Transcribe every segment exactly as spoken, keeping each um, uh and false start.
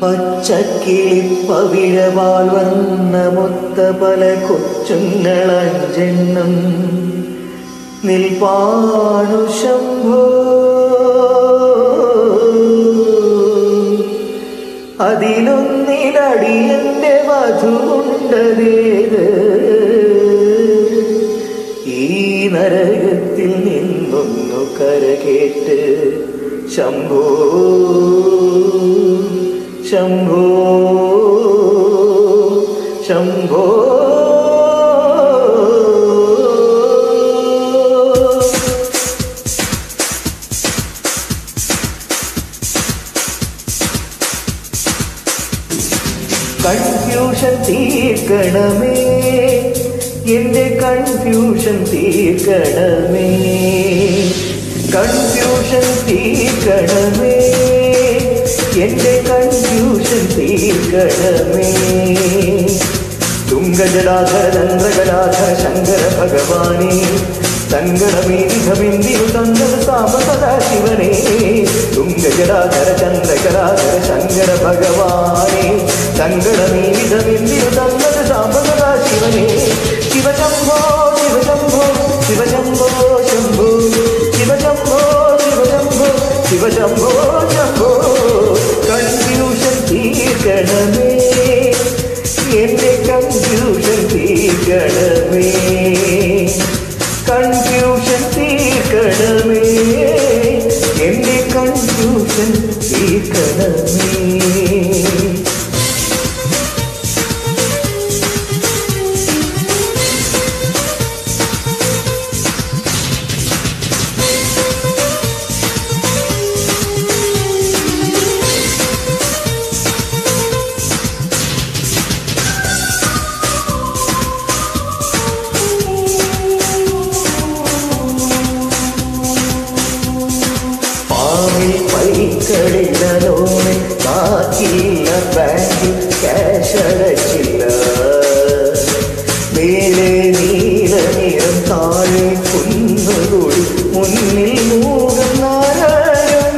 പച്ചക്കിളിപ്പവിഴവാൽ വന്ന മുത്ത പല കൊച്ചുങ്ങളഞ്ചെണ്ണം നിൽപ്പാണു ശംഭോ. അതിലൊന്നിലടിയന്റെ വധുണ്ടതേത് ഈ നരകത്തിൽ നിന്നൊന്നു കരകേട്ട് ശംഭോ ശംഭോ ശംഭോ. കൺഫ്യൂഷൻ തീർക്കണമേ എന്റെ കൺഫ്യൂഷൻ തീർക്കണമേ. കൺഫ്യൂഷൻ തീർക്കണമേ എന്റെ കൺഫ്യൂഷൻ തീർക്കണമേ. തുംഗജടാധര ചന്ദ്രകലാധര ശങ്കര ഭഗവാനേ സങ്കടമേധികമെന്തിനു തന്നത് സാമസദാശിവനേ. തുംഗജടാധര ചന്ദ്രകലാധര ശങ്കര ഭഗവാനേ സങ്കടമേധികമെന്തിനു തന്നത് സാമസദാശിവനേ. ശിവശംഭോ ശിവശംഭോ ശിവശംഭോ ശംഭോ ശിവശംഭോ ശിവശംഭോ ശിവശംഭോ ശംഭോ. കൺഫ്യൂഷൻ തീർക്കണമേ എന്റെ കൺഫ്യൂഷൻ തീർക്കണമേ. കൺഫ്യൂഷൻ തീർക്കണമേ എന്റെ കൺഫ്യൂഷൻ തീർക്കണമേ. പൈക്കളില്ല ലോണ് ബാക്കിയില്ല ബാങ്കിൽ ക്യാഷ് അടച്ചില്ല. മേലെ നീല നിറം താഴെ കുന്നുകൂടി മുന്നിൽ മൂകം നാരായണൻ.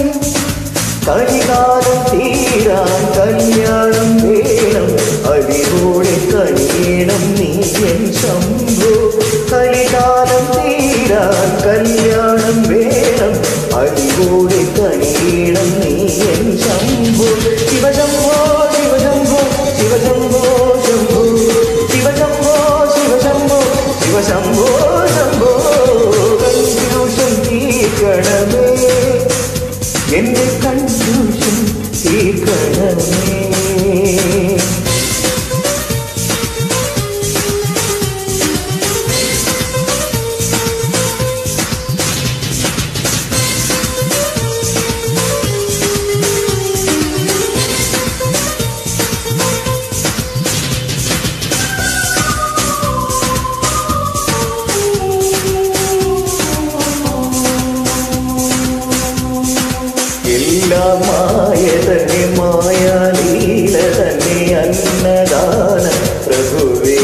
കളികാലം തീരാൻ കല്യാണം വേണം അതിലൂടെ കഴിയണം നീ എൻ ശംഭോ. കളികാലം തീരാൻ കല്യാണം വേണം അതിലൂടെ കഴിയണം നീ എൻ ശംഭോ. ശിവശംഭോ ശിവശംഭോ ശിവശംഭോ ശംഭോ ശിവശംഭോ ശിവശംഭോ ശിവശംഭോ ശംഭോ. കൺഫ്യൂഷൻ തീർക്കണമേ എന്റെ കൺഫ്യൂഷൻ തീർക്കണമേ. എല്ലാം മായ തന്നെ മായാലീല തന്നെ അന്നദാന പ്രഭുവേ.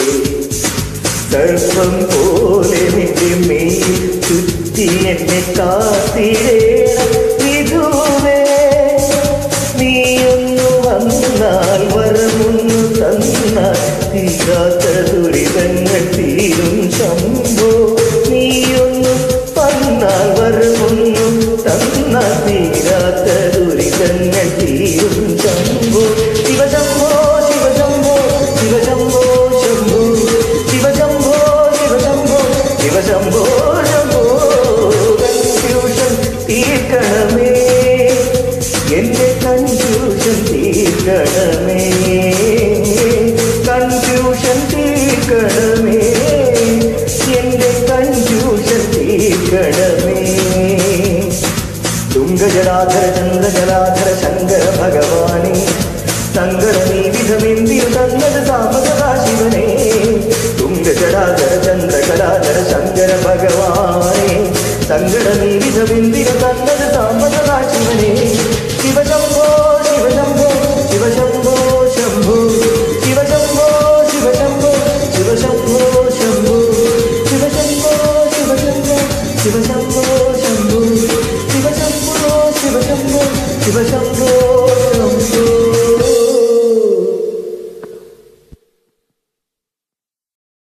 സർപ്പം പോലെ നിന്റെ മേൽ ചുറ്റി എന്നെ കാത്തിടേണം വിധുവേ. നീയൊന്നു വന്നാൽ വരമൊന്നു തന്നാൽ തീരാത്ത ദുരിതങ്ങൾ തീരും ശംഭോ. നീയൊന്നു വന്നാൽ വരമൊന്നു തന്നാൽ തീരാത്ത ദുരിതങ്ങൾ തീരും ശംഭോ. ശിവശംഭോ ശിവശംഭോ ശിവശംഭോ ശംഭോ ശിവശംഭോ ശിവശംഭോ ശിവശംഭോ ശംഭോ. കൺഫ്യൂഷൻ തീർക്കണമേ എന്റെ കൺഫ്യൂഷൻ തീർക്കണമേ. കൺഫ്യൂഷൻ തീർക്കണമേ എന്റെ കൺഫ്യൂഷൻ തീർക്കണമേ. തുംഗജടാധര ചന്ദ്രജലാധര ശങ്കര ഭഗവാനേ സങ്കടമീ വിധമെന്തിനു തന്നത് സാമസദാശിവനേ. തുംഗജടാധര ചന്ദ്രകലാധര ശങ്കര ഭഗവാനേ സങ്കടമീ വിധമെന്തിനു തന്നത് സാമസദാശിവനേ. ശിവശംഭോ ശിവശംഭോ ശിവശംഭോ ശംഭോ ശിവശംഭോ ശിവശംഭോ ശിവശംഭോ ശംഭോ ശിവശംഭോ ശിവശംഭോ ശിവശംഭോ ശംഭോ ശിവശംഭോ ശിവശംഭോ ശിവശംഭോ